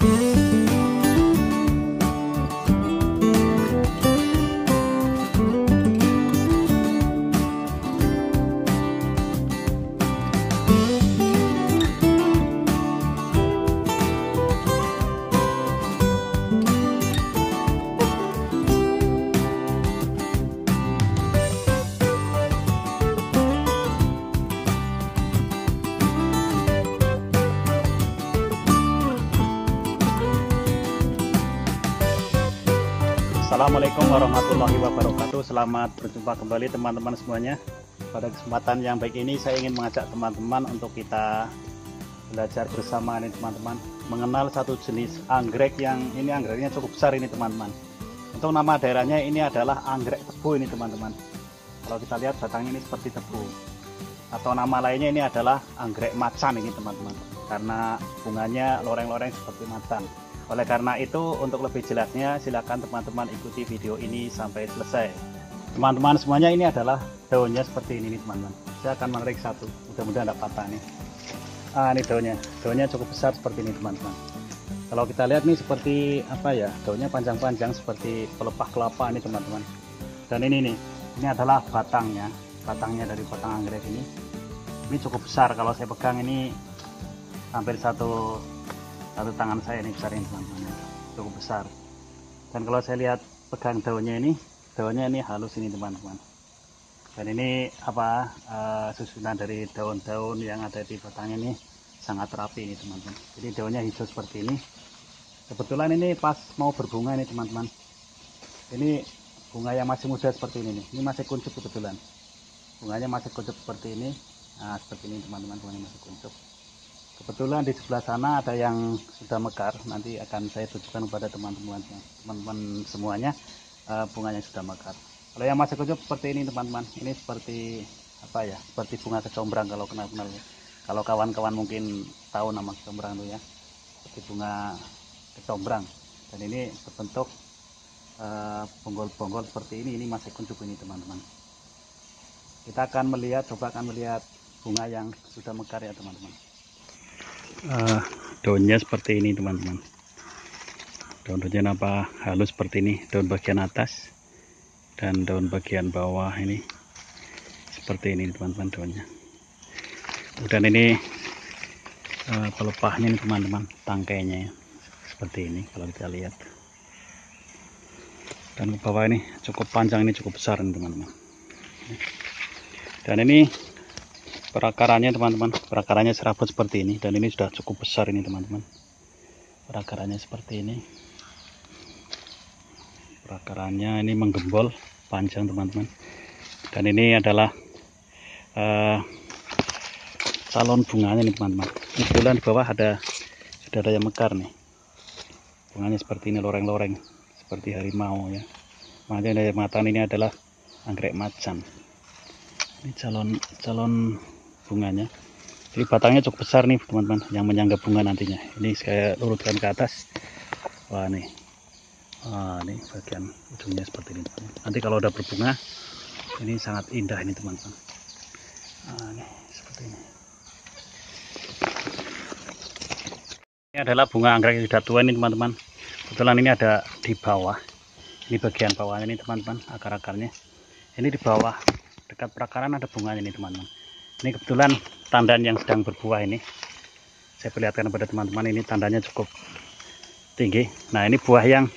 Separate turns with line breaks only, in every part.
Assalamualaikum warahmatullahi wabarakatuh. Selamat berjumpa kembali teman-teman semuanya. Pada kesempatan yang baik ini saya ingin mengajak teman-teman untuk kita belajar bersama nih teman-teman, mengenal satu jenis anggrek yang ini anggreknya cukup besar ini teman-teman. Untuk nama daerahnya ini adalah anggrek tebu ini teman-teman. Kalau kita lihat batangnya ini seperti tebu. Atau nama lainnya ini adalah anggrek macan ini teman-teman, karena bunganya loreng-loreng seperti macan. Oleh karena itu, untuk lebih jelasnya silakan teman-teman ikuti video ini sampai selesai. Teman-teman semuanya, ini adalah daunnya seperti ini nih teman-teman. Saya akan menarik satu, mudah-mudahan tidak patah nih. Ini daunnya cukup besar seperti ini teman-teman. Kalau kita lihat nih seperti apa ya, daunnya panjang-panjang seperti pelepah kelapa ini teman-teman. Dan ini adalah batangnya dari batang anggrek ini. Ini cukup besar, kalau saya pegang ini hampir satu tangan saya ini besar ini teman-teman, cukup besar. Dan kalau saya lihat pegang daunnya ini halus ini teman-teman. Dan ini susunan dari daun-daun yang ada di batangnya ini sangat rapi ini teman-teman. Jadi daunnya hijau seperti ini. Kebetulan ini pas mau berbunga ini teman-teman. Ini bunga yang masih muda seperti ini nih. Ini masih kuncup kebetulan. Bunganya masih kuncup seperti ini. Nah, seperti ini teman-teman, bunganya masih kuncup. Kebetulan di sebelah sana ada yang sudah mekar, nanti akan saya tunjukkan kepada teman-teman semuanya, bunganya sudah mekar. Kalau yang masih kuncup seperti ini teman-teman, ini seperti seperti bunga kecombrang kalau kenal-kenal ya. Kalau kawan-kawan mungkin tahu nama kecombrang itu ya, seperti bunga kecombrang. Dan ini berbentuk bonggol-bonggol seperti ini masih kuncup ini teman-teman. Kita akan coba melihat bunga yang sudah mekar ya teman-teman. Daunnya seperti ini teman-teman. Daun-daunnya halus seperti ini, daun bagian atas dan daun bagian bawah ini seperti ini teman-teman daunnya. Dan ini pelepahnya ini teman-teman, tangkainya seperti ini kalau kita lihat. Dan ke bawah ini cukup panjang, ini cukup besar ini teman-teman. Dan ini perakarannya teman-teman, perakarannya serabut seperti ini, dan ini sudah cukup besar ini teman-teman. Perakarannya seperti ini. Perakarannya ini menggembol panjang teman-teman. Dan ini adalah calon bunganya nih teman-teman. Ini kebetulan di bawah sudah ada yang mekar nih. Bunganya seperti ini, loreng-loreng seperti harimau ya. Makanya dari mata ini adalah anggrek macan. Ini calon bunganya. Jadi batangnya cukup besar nih teman-teman, yang menyangga bunga nantinya. Ini saya lurutkan ke atas. Wah nih, ini bagian ujungnya seperti ini teman-teman. Nanti kalau udah berbunga, ini sangat indah ini teman-teman. Ini seperti ini. Ini adalah bunga anggrek yang sudah tua ini teman-teman. Kebetulan ini ada di bawah. Ini bagian bawahnya ini teman-teman, akar-akarnya. Ini di bawah dekat perakaran ada bunganya ini teman-teman. Ini kebetulan tandan yang sedang berbuah ini. Saya perlihatkan kepada teman-teman, ini tandanya cukup tinggi. Nah, ini buah yang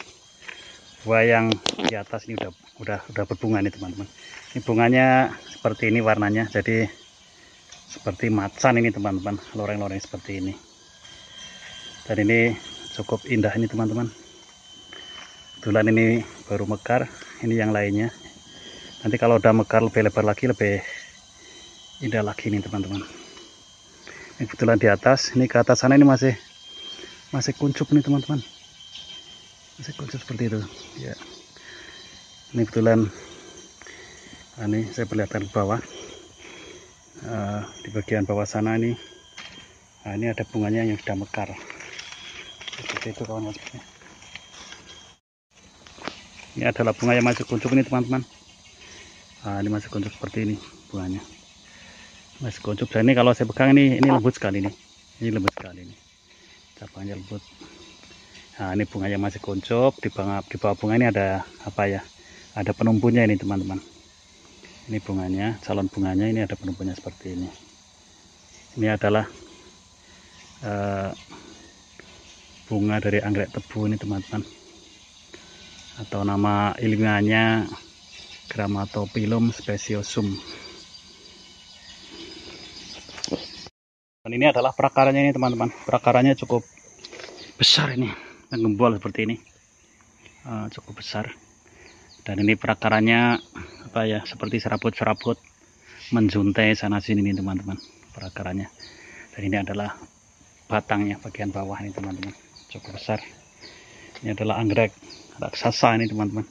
di atas ini udah berbunga nih teman-teman. Ini bunganya seperti ini warnanya, jadi seperti macan ini teman-teman, loreng-loreng seperti ini. Dan ini cukup indah ini teman-teman. Kebetulan ini baru mekar, ini yang lainnya. Nanti kalau udah mekar lebih lebar lagi, lebih indah lagi nih teman-teman. Ini kebetulan di atas, ini ke atas sana ini masih kuncup nih teman-teman, masih kuncup seperti itu ya. Ini kebetulan ini saya perlihatkan ke bawah, di bagian bawah sana ini, ini ada bunganya yang sudah mekar seperti itu kawan-kawan. Ini adalah bunga yang masih kuncup ini teman-teman. Ini masih kuncup seperti ini bunganya. Masih kuncup, dan ini kalau saya pegang ini lembut sekali nih. Ini lembut sekali nih. Cabangnya lembut. Nah, ini bunganya masih kuncup. Di bawah bunga ini ada apa ya? Ada penumpunya ini teman-teman. Ini bunganya, calon bunganya ini ada penumpunya seperti ini. Ini adalah bunga dari anggrek tebu ini teman-teman. Atau nama ilmiahnya Grammatophyllum speciosum. Dan ini adalah prakaranya ini teman-teman. Prakaranya cukup besar ini, menggembol seperti ini, cukup besar. Dan ini prakaranya apa ya, seperti serabut-serabut menjuntai sana sini nih teman-teman, prakaranya. Dan ini adalah batangnya bagian bawah ini teman-teman, cukup besar. Ini adalah anggrek raksasa ini teman-teman.